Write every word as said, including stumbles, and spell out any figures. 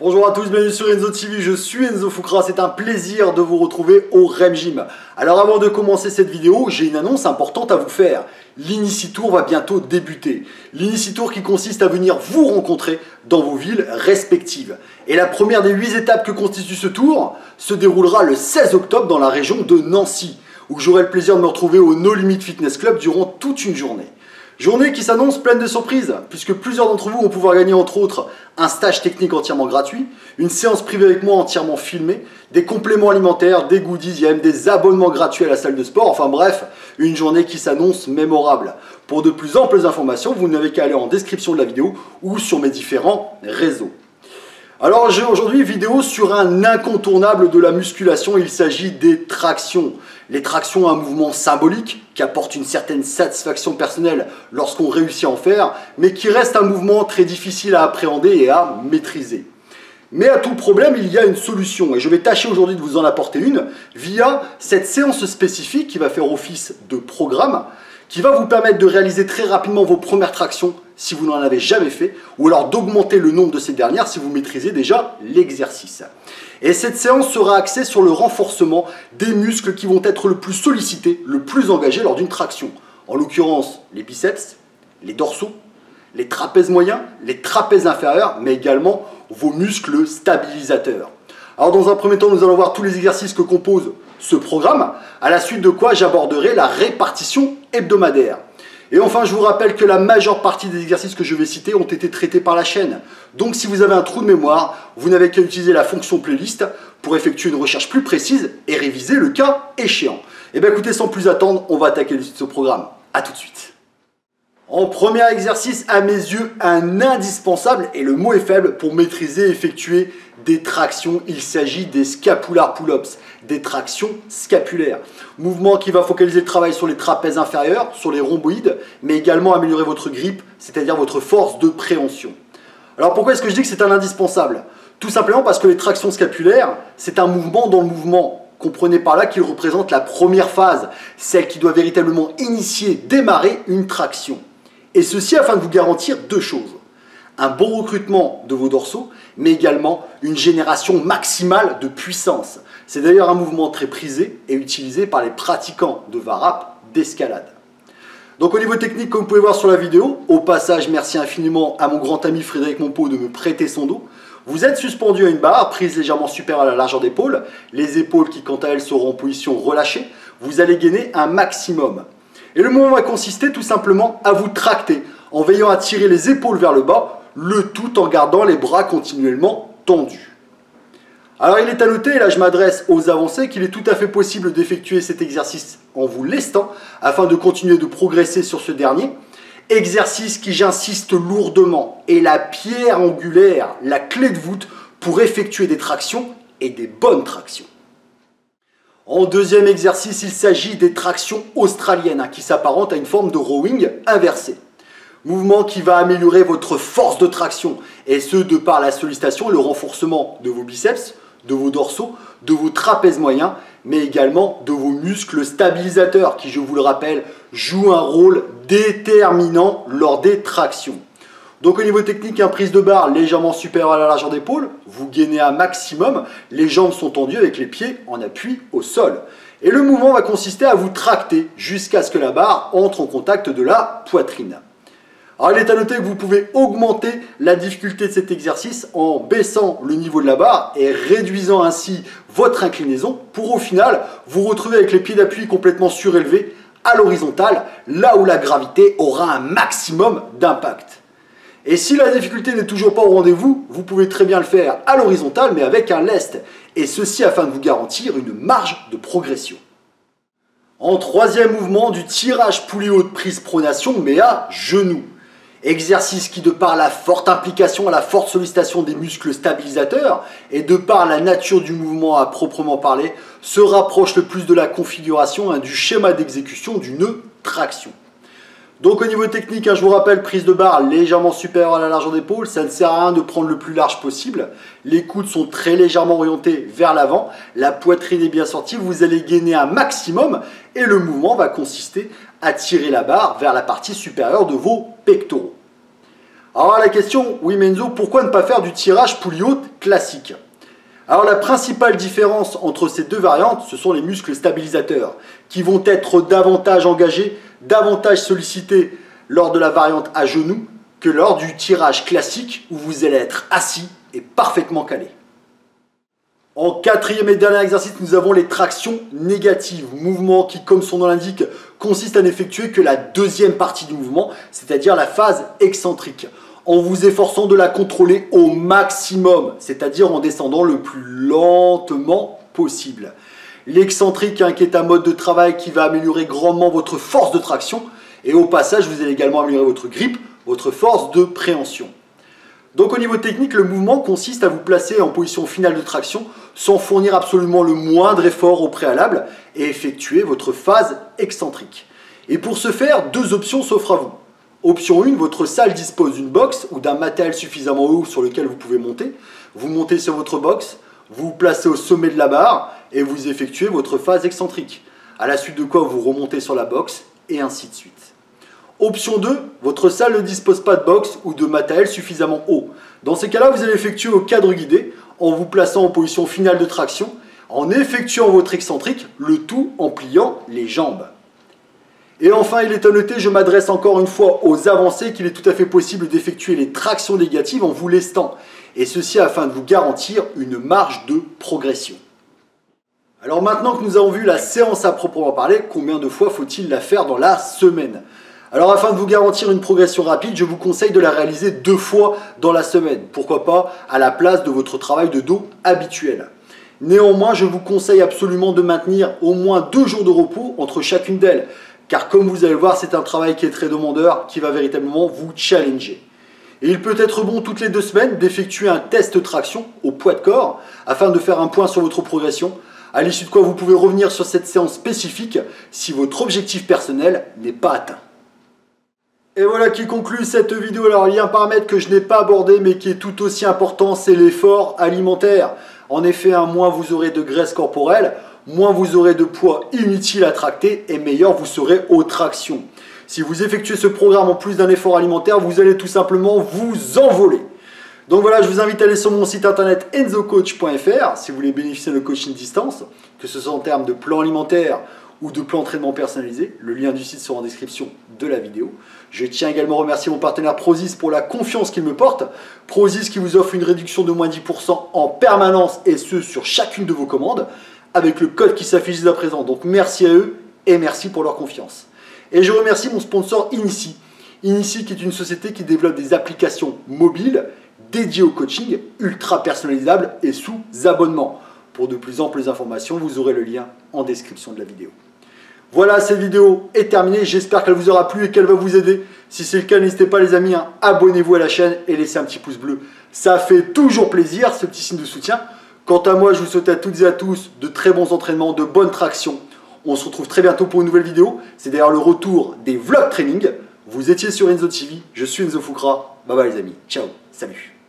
Bonjour à tous, bienvenue sur Enzo T V, je suis Enzo Foucra, c'est un plaisir de vous retrouver au REM Gym. Alors avant de commencer cette vidéo, j'ai une annonce importante à vous faire. L'Inici-Tour va bientôt débuter. L'Inici-Tour qui consiste à venir vous rencontrer dans vos villes respectives. Et la première des huit étapes que constitue ce tour se déroulera le seize octobre dans la région de Nancy, où j'aurai le plaisir de me retrouver au No Limit Fitness Club durant toute une journée. Journée qui s'annonce pleine de surprises, puisque plusieurs d'entre vous vont pouvoir gagner entre autres un stage technique entièrement gratuit, une séance privée avec moi entièrement filmée, des compléments alimentaires, des goodies, il y a même des abonnements gratuits à la salle de sport, enfin bref, une journée qui s'annonce mémorable. Pour de plus amples informations, vous n'avez qu'à aller en description de la vidéo ou sur mes différents réseaux. Alors j'ai aujourd'hui vidéo sur un incontournable de la musculation, il s'agit des tractions. Les tractions, un mouvement symbolique qui apporte une certaine satisfaction personnelle lorsqu'on réussit à en faire, mais qui reste un mouvement très difficile à appréhender et à maîtriser. Mais à tout problème, il y a une solution et je vais tâcher aujourd'hui de vous en apporter une via cette séance spécifique qui va faire office de programme, qui va vous permettre de réaliser très rapidement vos premières tractions si vous n'en avez jamais fait, ou alors d'augmenter le nombre de ces dernières si vous maîtrisez déjà l'exercice. Et cette séance sera axée sur le renforcement des muscles qui vont être le plus sollicités, le plus engagés lors d'une traction. En l'occurrence, les biceps, les dorsaux, les trapèzes moyens, les trapèzes inférieurs, mais également vos muscles stabilisateurs. Alors dans un premier temps, nous allons voir tous les exercices que compose ce programme, à la suite de quoi j'aborderai la répartition hebdomadaire. Et enfin, je vous rappelle que la majeure partie des exercices que je vais citer ont été traités par la chaîne. Donc si vous avez un trou de mémoire, vous n'avez qu'à utiliser la fonction playlist pour effectuer une recherche plus précise et réviser le cas échéant. Et bien écoutez, sans plus attendre, on va attaquer ce programme. A tout de suite. En premier exercice, à mes yeux, un indispensable, et le mot est faible, pour maîtriser et effectuer des tractions. Il s'agit des scapular pull-ups, des tractions scapulaires. Mouvement qui va focaliser le travail sur les trapèzes inférieurs, sur les rhomboïdes, mais également améliorer votre grip, c'est-à-dire votre force de préhension. Alors pourquoi est-ce que je dis que c'est un indispensable? Tout simplement parce que les tractions scapulaires, c'est un mouvement dans le mouvement. Comprenez par là qu'il représente la première phase, celle qui doit véritablement initier, démarrer une traction. Et ceci afin de vous garantir deux choses. Un bon recrutement de vos dorsaux, mais également une génération maximale de puissance. C'est d'ailleurs un mouvement très prisé et utilisé par les pratiquants de varap d'escalade. Donc au niveau technique, comme vous pouvez voir sur la vidéo, au passage, merci infiniment à mon grand ami Frédéric Monpeau de me prêter son dos. Vous êtes suspendu à une barre, prise légèrement supérieure à la largeur d'épaule, les épaules qui quant à elles seront en position relâchée. Vous allez gainer un maximum. Et le mouvement va consister tout simplement à vous tracter en veillant à tirer les épaules vers le bas, le tout en gardant les bras continuellement tendus. Alors il est à noter, et là je m'adresse aux avancés, qu'il est tout à fait possible d'effectuer cet exercice en vous lestant afin de continuer de progresser sur ce dernier. Exercice qui, j'insiste lourdement, est la pierre angulaire, la clé de voûte pour effectuer des tractions et des bonnes tractions. En deuxième exercice, il s'agit des tractions australiennes hein, qui s'apparentent à une forme de rowing inversé. Mouvement qui va améliorer votre force de traction et ce de par la sollicitation et le renforcement de vos biceps, de vos dorsaux, de vos trapèzes moyens, mais également de vos muscles stabilisateurs qui, je vous le rappelle, jouent un rôle déterminant lors des tractions. Donc au niveau technique, une prise de barre légèrement supérieure à la largeur d'épaule, vous gainez un maximum, les jambes sont tendues avec les pieds en appui au sol. Et le mouvement va consister à vous tracter jusqu'à ce que la barre entre en contact de la poitrine. Alors il est à noter que vous pouvez augmenter la difficulté de cet exercice en baissant le niveau de la barre et réduisant ainsi votre inclinaison pour au final vous retrouver avec les pieds d'appui complètement surélevés à l'horizontale, là où la gravité aura un maximum d'impact. Et si la difficulté n'est toujours pas au rendez-vous, vous pouvez très bien le faire à l'horizontale mais avec un lest, et ceci afin de vous garantir une marge de progression. En troisième mouvement, du tirage poulie haute prise pronation mais à genoux. Exercice qui, de par la forte implication à la forte sollicitation des muscles stabilisateurs et de par la nature du mouvement à proprement parler, se rapproche le plus de la configuration hein, du schéma d'exécution d'une traction. Donc au niveau technique, hein, je vous rappelle, prise de barre légèrement supérieure à la largeur d'épaule, ça ne sert à rien de prendre le plus large possible. Les coudes sont très légèrement orientés vers l'avant, la poitrine est bien sortie, vous allez gainer un maximum et le mouvement va consister à tirer la barre vers la partie supérieure de vos pectoraux. Alors la question, oui mais Enzo, pourquoi ne pas faire du tirage poulie haute classique. Alors la principale différence entre ces deux variantes, ce sont les muscles stabilisateurs qui vont être davantage engagés, davantage sollicités lors de la variante à genoux que lors du tirage classique où vous allez être assis et parfaitement calé. En quatrième et dernier exercice, nous avons les tractions négatives, mouvement qui, comme son nom l'indique, consiste à n'effectuer que la deuxième partie du mouvement, c'est-à-dire la phase excentrique, en vous efforçant de la contrôler au maximum, c'est-à-dire en descendant le plus lentement possible. L'excentrique hein, qui est un mode de travail qui va améliorer grandement votre force de traction et au passage, vous allez également améliorer votre grip, votre force de préhension. Donc au niveau technique, le mouvement consiste à vous placer en position finale de traction sans fournir absolument le moindre effort au préalable et effectuer votre phase excentrique. Et pour ce faire, deux options s'offrent à vous. Option un, votre salle dispose d'une box ou d'un matériel suffisamment haut sur lequel vous pouvez monter. Vous montez sur votre box, vous vous placez au sommet de la barre et vous effectuez votre phase excentrique. À la suite de quoi vous remontez sur la box et ainsi de suite. Option deux, votre salle ne dispose pas de box ou de matériel suffisamment haut. Dans ces cas-là, vous allez effectuer au cadre guidé en vous plaçant en position finale de traction, en effectuant votre excentrique, le tout en pliant les jambes. Et enfin, il est à noter, je m'adresse encore une fois aux avancés, qu'il est tout à fait possible d'effectuer les tractions négatives en vous lestant. Et ceci afin de vous garantir une marge de progression. Alors maintenant que nous avons vu la séance à proprement parler, combien de fois faut-il la faire dans la semaine ? Alors afin de vous garantir une progression rapide, je vous conseille de la réaliser deux fois dans la semaine. Pourquoi pas à la place de votre travail de dos habituel. Néanmoins, je vous conseille absolument de maintenir au moins deux jours de repos entre chacune d'elles. Car comme vous allez le voir, c'est un travail qui est très demandeur, qui va véritablement vous challenger. Et il peut être bon toutes les deux semaines d'effectuer un test traction au poids de corps afin de faire un point sur votre progression. À l'issue de quoi vous pouvez revenir sur cette séance spécifique si votre objectif personnel n'est pas atteint. Et voilà qui conclut cette vidéo. Alors il y a un paramètre que je n'ai pas abordé mais qui est tout aussi important, c'est l'effort alimentaire. En effet, hein, moins vous aurez de graisse corporelle, moins vous aurez de poids inutile à tracter et meilleur vous serez aux tractions. Si vous effectuez ce programme en plus d'un effort alimentaire, vous allez tout simplement vous envoler. Donc voilà, je vous invite à aller sur mon site internet enzo coach point F R si vous voulez bénéficier de coaching distance, que ce soit en termes de plan alimentaire ou de plan d'entraînement personnalisé. Le lien du site sera en description de la vidéo. Je tiens également à remercier mon partenaire Prozis pour la confiance qu'il me porte. Prozis qui vous offre une réduction de moins dix pour cent en permanence et ce sur chacune de vos commandes avec le code qui s'affiche dès à présent. Donc merci à eux et merci pour leur confiance. Et je remercie mon sponsor Inici. Inici qui est une société qui développe des applications mobiles dédiées au coaching ultra personnalisables et sous abonnement. Pour de plus amples informations, vous aurez le lien en description de la vidéo. Voilà, cette vidéo est terminée. J'espère qu'elle vous aura plu et qu'elle va vous aider. Si c'est le cas, n'hésitez pas les amis, hein, abonnez-vous à la chaîne et laissez un petit pouce bleu. Ça fait toujours plaisir, ce petit signe de soutien. Quant à moi, je vous souhaite à toutes et à tous de très bons entraînements, de bonnes tractions. On se retrouve très bientôt pour une nouvelle vidéo. C'est d'ailleurs le retour des vlog training. Vous étiez sur Enzo T V. Je suis Enzo Foucra. Bye bye les amis. Ciao. Salut.